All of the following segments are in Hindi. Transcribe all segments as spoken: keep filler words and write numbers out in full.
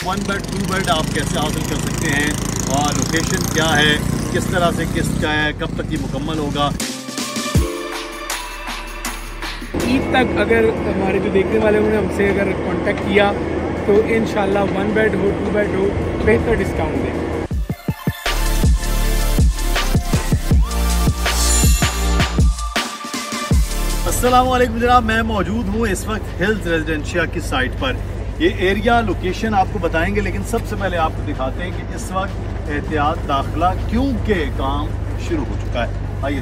वन बेड टू बेड आप कैसे हासिल कर सकते हैं और लोकेशन क्या है, किस तरह से किस का है, कब तक ये मुकम्मल होगा। ईद तक अगर हमारे जो देखने वाले होंगे हमसे अगर कांटेक्ट किया तो इंशाल्लाह वन बेड हो टू बेड हो बेहतर डिस्काउंट दें। अस्सलाम वालेकुम जनाब, मैं मौजूद हूँ इस वक्त हिल्स रेजिडेंशिया की साइट पर। ये एरिया लोकेशन आपको बताएंगे, लेकिन सबसे पहले आपको दिखाते हैं कि इस वक्त एहतियात दाखिला क्योंकि काम शुरू हो चुका है। आइए,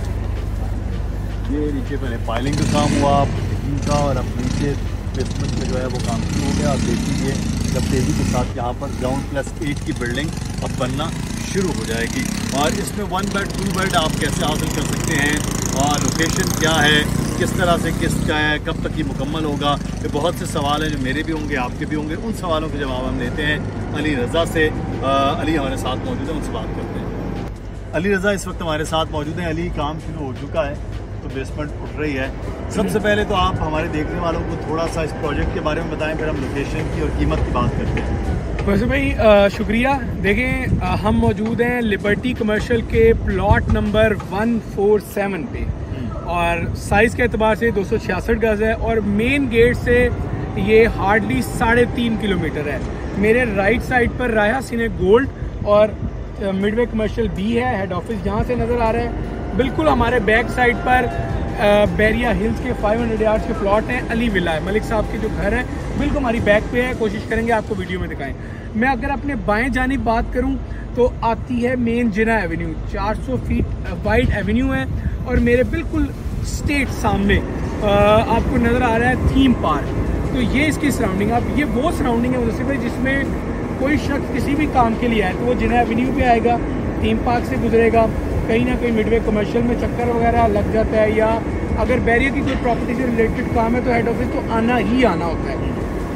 ये नीचे पहले पाइलिंग का काम हुआ का, और अब नीचे बेसमेंट में जो है वो काम शुरू हो गया। आप देख लीजिए जब तेज़ी के साथ यहाँ पर ग्राउंड प्लस एट की बिल्डिंग अब बनना शुरू हो जाएगी। और इसमें वन बेड टू बेड आप कैसे हासिल कर सकते हैं और लोकेशन क्या है, किस तरह से किस का है, कब तक ये मुकम्मल होगा। ये बहुत से सवाल हैं जो मेरे भी होंगे, आपके भी होंगे। उन सवालों के जवाब हम देते हैं अली रज़ा से। आ, अली हमारे साथ मौजूद है, उनसे बात करते हैं। अली रज़ा इस वक्त हमारे साथ मौजूद हैं। अली, काम शुरू हो चुका है तो बेसमेंट उठ रही है। सबसे पहले तो आप हमारे देखने वालों को थोड़ा सा इस प्रोजेक्ट के बारे में बताएं, फिर हम लोकेशन की और कीमत की बात करते हैं। वैसे भाई शुक्रिया। देखें, आ, हम मौजूद हैं लिबर्टी कमर्शियल के plot number one four seven पे, और साइज़ के अतबार से दो सौ छियासठ गज़ है और मेन गेट से ये हार्डली साढ़े तीन किलोमीटर है। मेरे राइट साइड पर राया सिने गोल्ड और मिडवे कमर्शियल बी है, हेड ऑफिस जहाँ से नज़र आ रहा है। बिल्कुल हमारे बैक साइड पर बैरिया हिल्स के पाँच सौ यार्ड्स के प्लॉट हैं। अली विला है, मलिक साहब के जो घर है बिल्कुल हमारी बैक पे है। कोशिश करेंगे आपको वीडियो में दिखाएं। मैं अगर अपने बाएं जानिब बात करूं तो आती है मेन जिना एवेन्यू, चार सौ फीट वाइड एवेन्यू है, और मेरे बिल्कुल स्टेट सामने आ, आपको नज़र आ रहा है थीम पार्क। तो ये इसकी सराउंडिंग, आप ये वो सराउंडिंग है मुझसे भाई जिसमें कोई शख्स किसी भी काम के लिए आए तो वो जिना एवेन्यू पे आएगा, थीम पार्क से गुजरेगा, कहीं ना कहीं मिडवे कमर्शियल में चक्कर वगैरह लग जाता है, या अगर बैरियर की कोई प्रॉपर्टी से रिलेटेड काम है तो हेड ऑफिस तो आना ही आना होता है।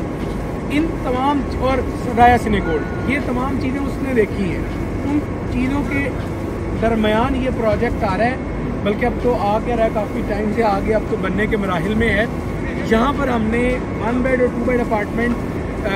इन तमाम, और राया सिने गोल्ड, ये तमाम चीज़ें उसने देखी हैं। उन चीज़ों के दरमियान ये प्रोजेक्ट आ रहा है, बल्कि अब तो आ क्या रहा है, काफ़ी टाइम से आगे अब तो बनने के मराहिल में है। यहाँ पर हमने वन बेड और टू बेड अपार्टमेंट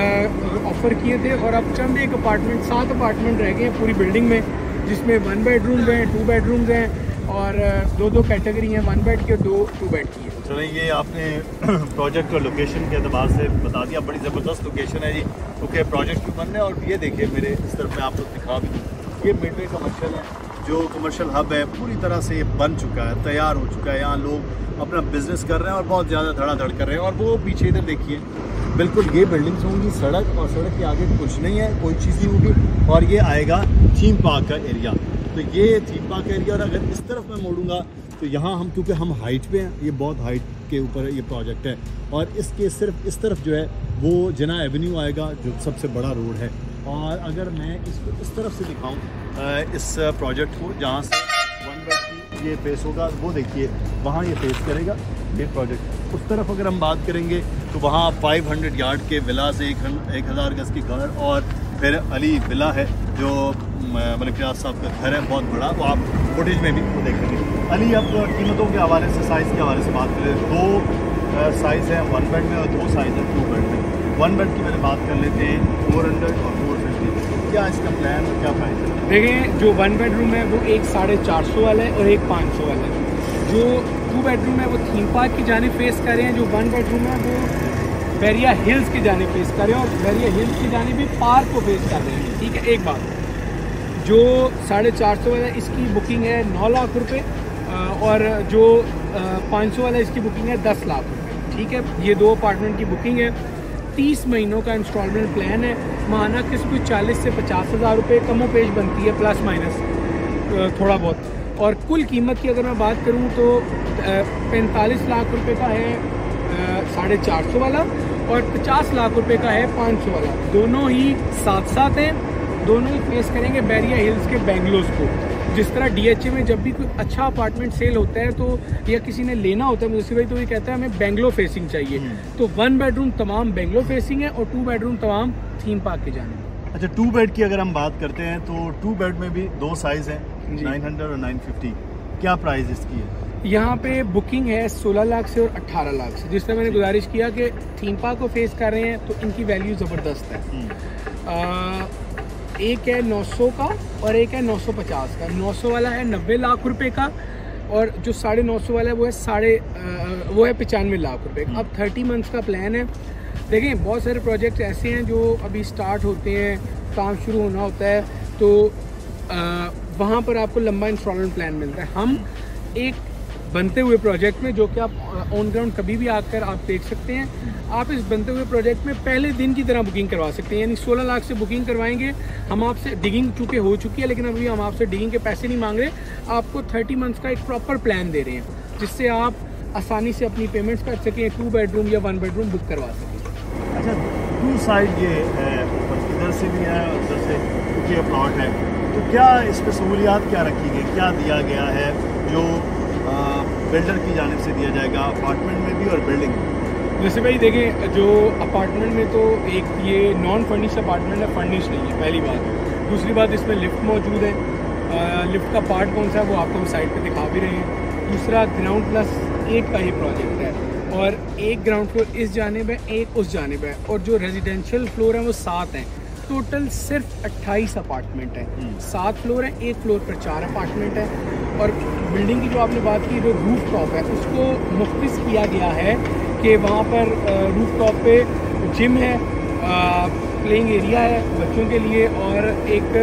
ऑफ़र किए थे, और अब चंद एक अपार्टमेंट, सात अपार्टमेंट रह गए हैं पूरी बिल्डिंग में, जिसमें वन बेडरूम्स हैं, टू बेडरूम्स हैं, और दो दो कैटेगरी हैं, वन बेड की और दो टू बेड की है। चलें, ये आपने प्रोजेक्ट और लोकेशन के अतबार से बता दिया। बड़ी ज़बरदस्त लोकेशन है जी, क्योंकि प्रोजेक्ट भी बन रहे हैं। और ये देखिए मेरे इस तरफ में आपको दिखा भी दूँ, ये मिडवे कमर्शियल है, जो कमर्शियल हब है, पूरी तरह से ये बन चुका है, तैयार हो चुका है। यहाँ लोग अपना बिजनेस कर रहे हैं और बहुत ज़्यादा धड़ाधड़ कर रहे हैं। और वो पीछे इधर देखिए, बिल्कुल ये बिल्डिंग्स होंगी, सड़क, और सड़क के आगे कुछ नहीं है, कोई चीज़ नहीं होगी, और ये आएगा थीम पार्क का एरिया। तो ये थीम पार्क का एरिया, और अगर इस तरफ मैं मोड़ूंगा तो यहाँ हम, क्योंकि हम हाइट पे हैं, ये बहुत हाइट के ऊपर ये प्रोजेक्ट है, और इसके सिर्फ इस तरफ जो है वो जिना एवेन्यू आएगा, जो सबसे बड़ा रोड है। और अगर मैं इसको इस तरफ से दिखाऊं इस प्रोजेक्ट को, जहाँ से वन बेड की ये फेस होगा, वो देखिए वहाँ ये फेस करेगा ये प्रोजेक्ट। उस तरफ अगर हम बात करेंगे तो वहाँ पाँच सौ यार्ड के विला से एक एक हज़ार गज़ की घर, और फिर अली विला है जो मलिक रियाज साहब का घर है, बहुत बड़ा, वो आप फुटेज में भी वो देखेंगे। अली, अब कीमतों के हवाले से, साइज़ के हवाले से बात करें, दो साइज़ है वन बेड में और दो साइज़ है टू बेड में। वन बेड की मैंने बात कर लेते हैं, फोर हंड्रेड और फोर फिफ्टी। क्या इसका प्लान और क्या प्राइस है? देखें, जो वन बेडरूम है वो एक साढ़े चार सौ वाला है और एक पाँच सौ वाला है। जो टू बेडरूम है वो थीम पार्क की जाने फेस कर रहे हैं, जो वन बेडरूम है वो बैरिया हिल्स की जाने फेस कर रहे हैं, और बैरिया हिल्स की जाने भी पार्क को फेस कर रहे हैं। ठीक है, एक बात, जो साढ़े चार सौ वाला है इसकी बुकिंग है नौ लाख रुपए, और जो पाँच सौ वाला इसकी बुकिंग है दस लाख रुपए। ठीक है, ये दो अपार्टमेंट की बुकिंग है। तीस महीनों का इंस्टॉलमेंट प्लान है। माना किस कोई चालीस से पचास हज़ार रुपये कमो पेश बनती है, प्लस माइनस थोड़ा बहुत। और कुल कीमत की अगर मैं बात करूं तो पैंतालीस लाख रुपए का है साढ़े चार सौ वाला, और पचास लाख रुपए का है पाँच सौ वाला। दोनों ही साथ साथ हैं, दोनों ही फेस करेंगे बैरिया हिल्स के बेंगलोज को। जिस तरह डीएचए में जब भी कोई अच्छा अपार्टमेंट सेल होता है तो, या किसी ने लेना होता है मुझसे भाई, तो ये कहता है हमें बेंगलो फेसिंग चाहिए। तो वन बेडरूम तमाम बेंगलो फेसिंग है, और टू बेडरूम तमाम थीम पार्क के जाने। अच्छा, टू बेड की अगर हम बात करते हैं तो टू बेड में भी दो साइज़ हैं, नाइन हंड्रेड और नाइन फिफ्टी। क्या प्राइस इसकी है? यहाँ पे बुकिंग है सोलह लाख से और अट्ठारह लाख से। जिस तरह मैंने गुजारिश किया कि थीम पार्क को फेस कर रहे हैं तो इनकी वैल्यू ज़बरदस्त है। आ, एक है नौ सौ का और एक है नौ सौ पचास का। नौ सौ वाला है नब्बे लाख रुपए का और जो साढ़े नौ सौ वाला है वो है साढ़े वो है पचानवे लाख रुपए का। अब थर्टी मंथ्स का प्लान है। देखें बहुत सारे प्रोजेक्ट्स ऐसे हैं जो अभी स्टार्ट होते हैं, काम शुरू होना होता है, तो आ, वहाँ पर आपको लंबा इंस्टॉलमेंट प्लान मिलता है। हम एक बनते हुए प्रोजेक्ट में, जो कि आप ऑन ग्राउंड कभी भी आकर आप देख सकते हैं, आप इस बनते हुए प्रोजेक्ट में पहले दिन की तरह बुकिंग करवा सकते हैं। यानी सोलह लाख से बुकिंग करवाएंगे हम आपसे। डिगिंग चूँकि हो चुकी है, लेकिन अभी हम आपसे डिगिंग के पैसे नहीं मांग रहे, आपको थर्टी मंथ्स का एक प्रॉपर प्लान दे रहे हैं, जिससे आप आसानी से अपनी पेमेंट्स कर सकें, टू बेडरूम या वन बेडरूम बुक करवा सकें। अच्छा, टू साइड ये है, इधर से भी है और इधर से क्योंकि ये प्लॉट है, तो क्या इस पर सहूलियात क्या रखी गई, क्या दिया गया है जो बिल्डर की जानिब से दिया जाएगा अपार्टमेंट में भी और बिल्डिंग में? जैसे भाई देखें, जो अपार्टमेंट में तो एक ये नॉन फर्निश्ड अपार्टमेंट है, फर्निश नहीं है, पहली बात। दूसरी बात, इसमें लिफ्ट मौजूद है। आ, लिफ्ट का पार्ट कौन सा है वो आपको हम साइड पे दिखा भी रहे हैं। दूसरा, ग्राउंड प्लस एक का ही प्रोजेक्ट है और एक ग्राउंड फ्लोर इस जानिब है, एक उस जानिब है, और जो रेजिडेंशियल फ्लोर है वो सात हैं। टोटल सिर्फ अट्ठाईस अपार्टमेंट है, सात फ्लोर है, एक फ्लोर पर चार अपार्टमेंट है। और बिल्डिंग की जो आपने बात की, जो रूफ टॉप है उसको मुख्तस किया गया है कि वहाँ पर रूफ टॉप पे जिम है, प्लेइंग एरिया है बच्चों के लिए, और एक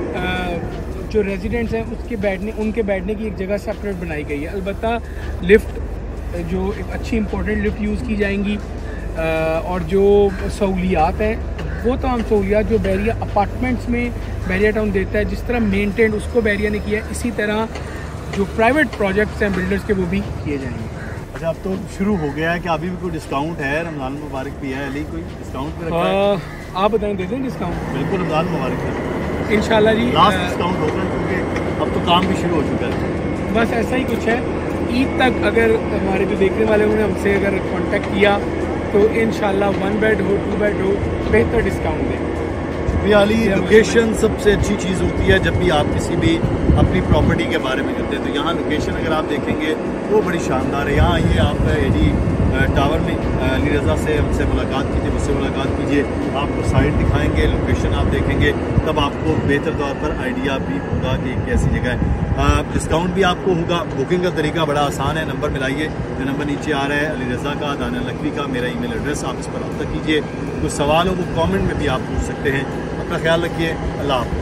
आ, जो रेजिडेंट्स हैं उसके बैठने उनके बैठने की एक जगह सेपरेट बनाई गई है। अलबत्ता लिफ्ट, जो एक अच्छी इंपॉर्टेंट लिफ्ट यूज़ की जाएंगी, और जो सहूलियात हैं वो तमाम सहूलियात जो बैरिया अपार्टमेंट्स में बैरिया टाउन देता है, जिस तरह मेंटेन उसको बैरिया ने किया है, इसी तरह जो प्राइवेट प्रोजेक्ट्स हैं बिल्डर्स के वो भी किए जाएंगे। अच्छा, अब तो शुरू हो गया है कि अभी भी कोई डिस्काउंट है? रमज़ान मुबारक भी है, अली कोई डिस्काउंट भी रखा है? आप बताएं, दे दें डिस्काउंट? बिल्कुल, रमज़ान मुबारक है इंशाल्लाह जी। लास्ट डिस्काउंट होगा क्योंकि अब तो काम भी शुरू हो चुका है। बस ऐसा ही कुछ है। ईद तक अगर हमारे जो देखने वाले उन्होंने हमसे अगर कांटेक्ट किया तो इंशाल्लाह वन बेड हो, टू बेड हो, बेहतर डिस्काउंट दें। अली, लोकेशन सबसे अच्छी चीज़ होती है जब भी आप किसी भी अपनी प्रॉपर्टी के बारे में करते हैं। तो यहाँ लोकेशन अगर आप देखेंगे वो बड़ी शानदार है। यहाँ आइए, आप एडी टावर में अली रज़ा से हमसे मुलाकात कीजिए, मुझसे मुलाकात कीजिए, आपको साइट दिखाएंगे, लोकेशन आप देखेंगे, तब आपको बेहतर तौर पर आइडिया भी होगा कि कैसी जगह है। डिस्काउंट भी आपको होगा। बुकिंग का तरीका बड़ा आसान है, नंबर मिलाइए, जो नंबर नीचे आ रहा है अली रज़ा का, दानिया नकवी का, मेरा ईमेल एड्रेस, आप इस पर रब्ता कीजिए। कुछ सवाल हो वो कमेंट में भी आप पूछ सकते हैं। अपना ख्याल रखिए, अल्लाह हाफ़िज़।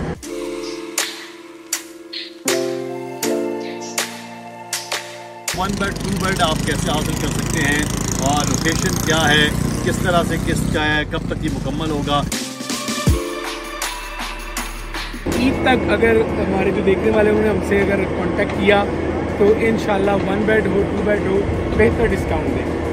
वन बेड, टू बेड आप कैसे हासिल कर सकते हैं और लोकेशन क्या है, किस तरह से किसका है, कब तक ये मुकम्मल होगा। ईद तक अगर हमारे जो देखने वाले उन्होंने हमसे अगर कांटेक्ट किया तो इंशाल्लाह वन बेड हो, टू बेड हो, बेहतर डिस्काउंट दें।